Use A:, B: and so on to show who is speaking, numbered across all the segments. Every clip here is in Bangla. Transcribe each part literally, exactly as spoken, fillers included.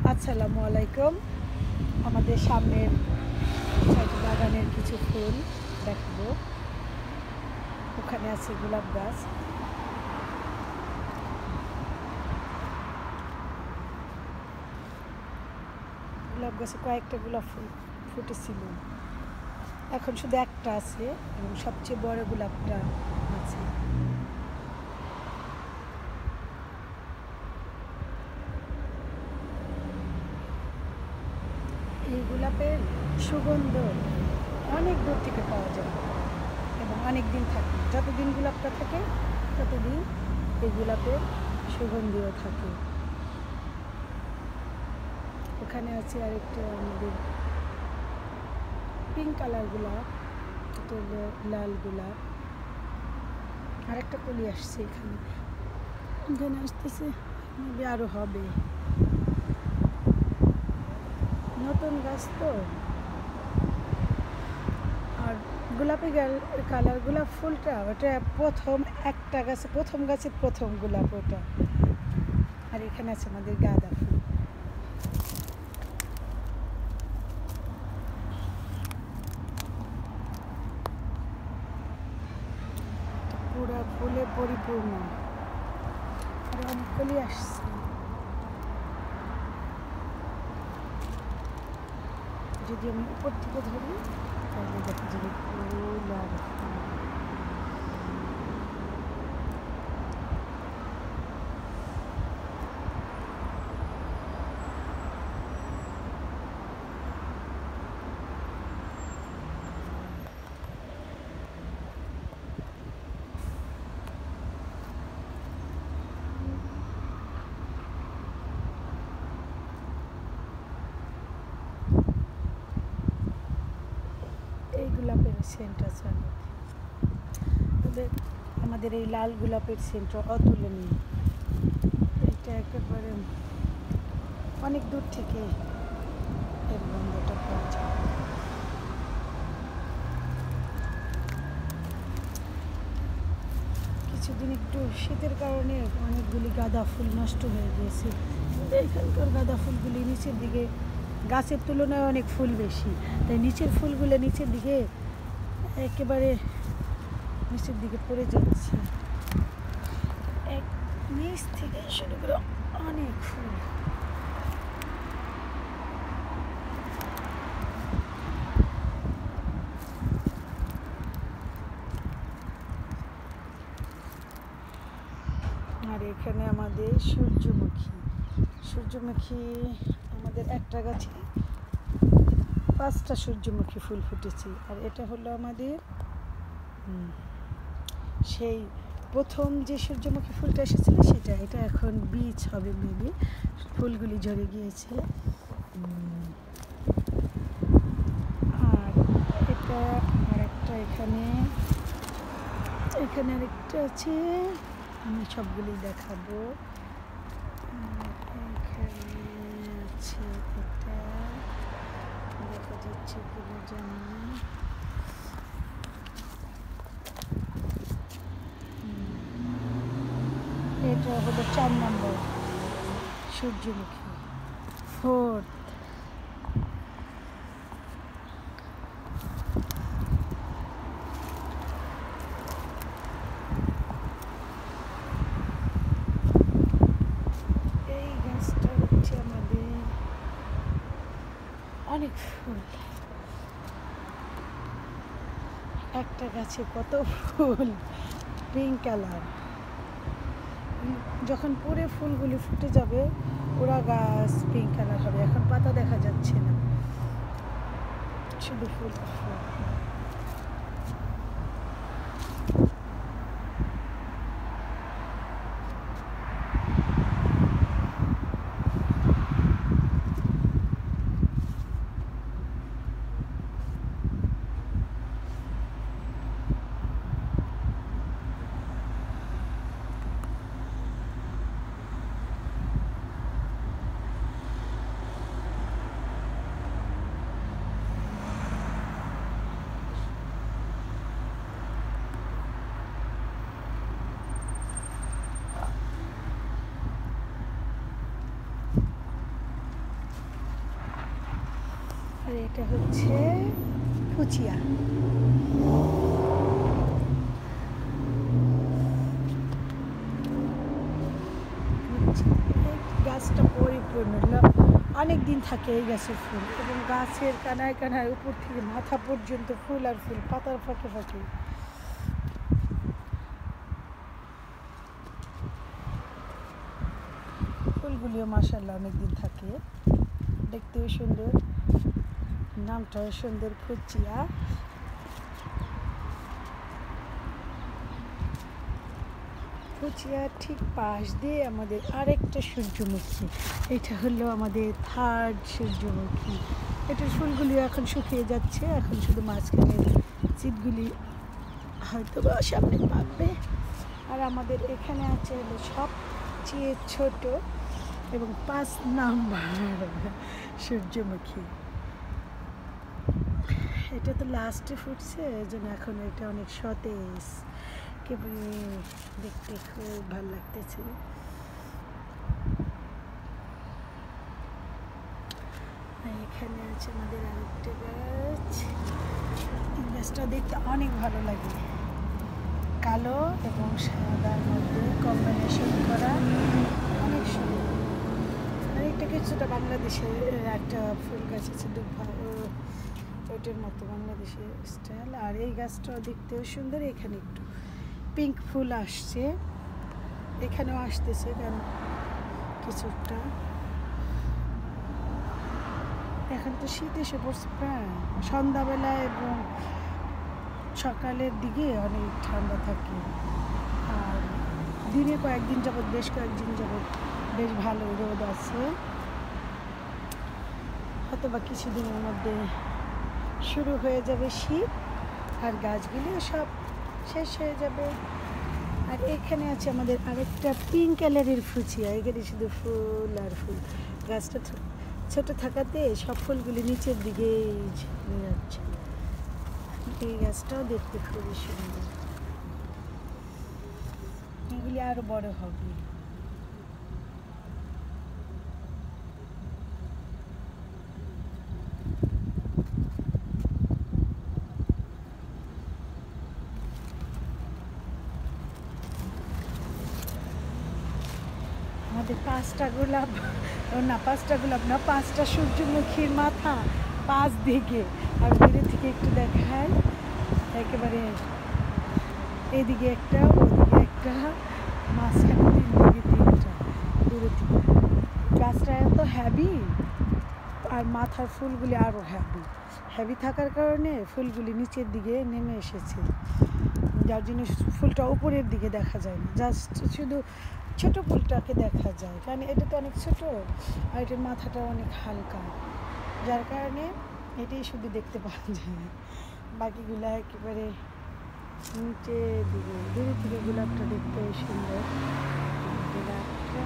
A: আসসালামু আলাইকুম। আমাদের সামনের ছাদ বাগানের কিছু ফুল দেখাবো। ওখানে আছে গোলাপ গাছ। গোলাপ গাছে কয়েকটা গোলাপ ফুল ফুটেছিল, এখন শুধু একটা আছে এবং সবচেয়ে বড় গোলাপটা আছে। এই গোলাপের সুগন্ধ অনেক দূর থেকে পাওয়া যায় এবং অনেক দিন থাকে। যতদিন গোলাপটা থাকে ততদিন এই গোলাপের সুগন্ধিও থাকে। ওখানে আছে আরেকটা আমাদের পিঙ্ক কালার গোলাপ, এটা হলো লাল গোলাপ। আরেকটা কলি আসছে এখানে, এখানে আসতেছে, মেবি আরও হবে। নতুন গাছ তো। আর গোলাপি কালার গোলাপ ফুলটা ওটা প্রথম একটা গাছে, প্রথম গাছের প্রথম গোলাপ ওটা। আর এখানে আছে আমাদের গাঁদা ফুল। পুরা ফুলে পরিপূর্ণ, আর অনেকগুলি আসছে। যদি আমি উপর থেকে ধরি তাহলে দেখা যাবে ফুল আর এই গোলাপের সেন্ট আছে অনেক, তবে আমাদের এই লাল গোলাপের সেন্ট অতুলনীয়। এটা একেবারে অনেক দূর থেকে এর গন্ধটা পাওয়া যায়। কিছুদিন একটু শীতের কারণে অনেকগুলি গাঁদা ফুল নষ্ট হয়ে গিয়েছে। এখানকার গাঁদা ফুলগুলি নিচের দিকে, গাছের তুলনায় অনেক ফুল বেশি, তাই নিচের ফুলগুলো নিচের দিকে একেবারে নিচের দিকে পড়ে যাচ্ছে। এক নিচ থেকে শুরু করে অনেক ফুল। আর এখানে আমাদের সূর্যমুখী সূর্যমুখী আমাদের একটা গাছে পাঁচটা সূর্যমুখী ফুল ফুটেছে। আর এটা হলো আমাদের সেই প্রথম যে সূর্যমুখী ফুলটা এসেছিল সেটা, এটা এখন বীজ হবে মেবি, ফুলগুলি ঝরে গিয়েছে। আর এটা আরেকটা, এখানে এখানে আরেকটা আছে, আমি সবগুলি দেখাবো। এখানে আছে এটা, দেখা যাচ্ছে কিনা জানি না। এটা হলো চার নম্বর সূর্যমুখী, ফোর্থ। এই গাছটা হচ্ছে আমাদের অনেক ফুল, একটা গাছে কত ফুল, পিঙ্ক কালার। যখন পুরো ফুলগুলি ফুটে যাবে পুরা গাছ পিঙ্ক কালার হবে। এখন পাতা দেখা যাচ্ছে না, শুধু ফুল ফুল। আর এটা হচ্ছে ফুচিয়া। গাছটা পরিপূর্ণ, অনেক দিন থাকে এই গাছের ফুল, এবং গাছের কানায় কানায় উপর থেকে মাথা পর্যন্ত ফুল আর ফুল, পাতার ফাঁকে ফাঁকে। ফুলগুলিও মাশাআল্লাহ অনেক দিন থাকে, দেখতেও সুন্দর, নামটাও সুন্দর, ফুচিয়া। ফুচিয়ার ঠিক পাশ দিয়ে আমাদের আরেকটা সূর্যমুখী, এটা হলো আমাদের থার্ড সূর্যমুখী। এটার ফুলগুলি এখন শুকিয়ে যাচ্ছে, এখন শুধু মাঝখানে চিপগুলি হয়তো বা সামনে পাকবে। আর আমাদের এখানে আছে হলো সবচেয়ে ছোট এবং পাঁচ নাম্বার সূর্যমুখী। এটা তো লাস্টে ফুটছে, এই জন্য এখন এটা অনেক সতেজ, দেখতে খুব ভালো লাগতেছে। এখানে আছে আমাদের আরেকটা গাছ, এই গাছটা দেখতে অনেক ভালো লাগে, কালো এবং সাদার মধ্যে কম্বিনেশন করা, অনেক সুন্দর। আর এটা কিছুটা বাংলাদেশের একটা ফুল গাছ আছে, দুর্ভা ওইটার মতো বাংলাদেশের স্টাইল। আর এই গাছটাও দেখতেও সুন্দর, এখানে একটু পিঙ্ক ফুল আসছে, এখানেও আসতেছে কেন কিছুটা। এখন তো শীত এসে পড়ছে, প্রায় সন্ধ্যাবেলা এবং সকালের দিকে অনেক ঠান্ডা থাকে, আর দিনে কয়েকদিন যাবৎ বেশ কয়েকদিন যাবৎ বেশ ভালো রোদ আছে। হয়তো বা কিছুদিনের মধ্যে শুরু হয়ে যাবে শীত, আর গাছগুলি সব শেষ হয়ে যাবে। আর এখানে আছে আমাদের আরেকটা পিঙ্ক কালারের ফুচিয়া, এখানে শুধু ফুল আর ফুল। গাছটা ছোট থাকাতে সব ফুলগুলি নিচের দিকে নিয়ে যাচ্ছে। এই গাছটাও দেখতে খুবই সুন্দর, এগুলি আরো বড় হবে। আমাদের পাঁচটা গোলাপ না পাঁচটা গোলাপ না পাঁচটা সূর্যমুখীর মাথা পাঁচ দিকে। আর দূরে থেকে একটু দেখায়, একেবারে এদিকে একটা, ওদিকে একটা, মাঝখানে তিন দিকে তিনটা, দূরে থেকে। গাছটা এত হ্যাভি, আর মাথার ফুলগুলি আরও হ্যাভি। হ্যাভি থাকার কারণে ফুলগুলি নিচের দিকে নেমে এসেছে, যার জন্য ফুলটা উপরের দিকে দেখা যায় না, জাস্ট শুধু ছোট ফুলটাকে দেখা যায়, কারণ এটা তো অনেক ছোট আর এটার মাথাটা অনেক হালকা, যার কারণে এটাই শুধু দেখতে পাওয়া যায়, বাকিগুলো একেবারে নিচে দিকে। দূরে থেকে গোলাপটা দেখতে সুন্দর, গোলাপটা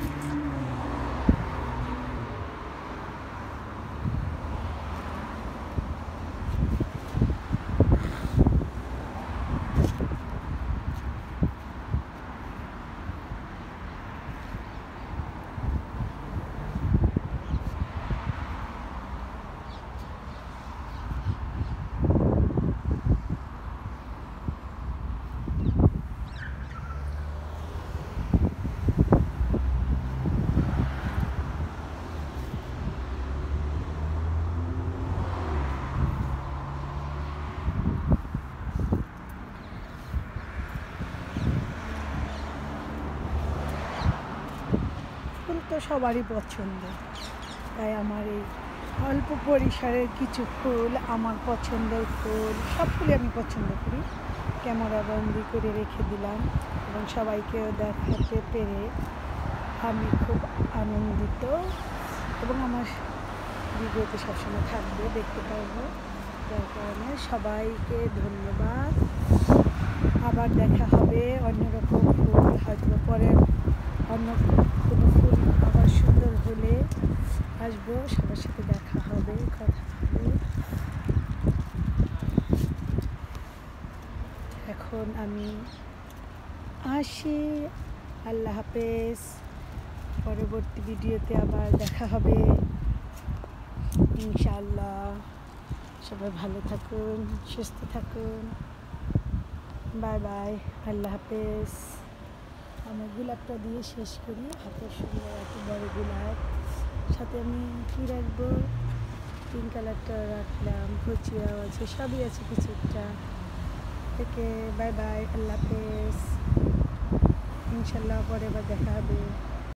A: তো সবারই পছন্দ, তাই আমার এই অল্প পরিসরের কিছু ফুল আমার পছন্দের ফুল, সব ফুলই আমি পছন্দ করি। ক্যামেরা বন্দি করে রেখে দিলাম এবং সবাইকেও দেখাতে পেরে আমি খুব আনন্দিত, এবং আমার ভিডিওতে সবসময় থাকবে, দেখতে পারবো। যার কারণে সবাইকে ধন্যবাদ। আবার দেখা হবে অন্যরকম ফুল, হয়তো পরে অন্য কোনো ফুল আবার সুন্দর হলে আসবো, সবার সাথে দেখা হবে, কথা হবে। এখন আমি আসি, আল্লাহ হাফেজ। পরবর্তী ভিডিওতে আবার দেখা হবে ইনশাআল্লাহ। সবাই ভালো থাকুন, সুস্থ থাকুন। বাই বাই, আল্লাহ হাফেজ। আমি গোলাপটা দিয়ে শেষ করি, হাতে সুন্দর এত বড় গোলাপ, সাথে আমি কী রাখবো, পিঙ্ক কালারটা রাখলাম, কচিয়াও আছে, সবই আছে কিছুটা থেকে। বাই বাই, আল্লাহ হাফেজ। ইনশাল্লাহ পরে আবার দেখা হবে।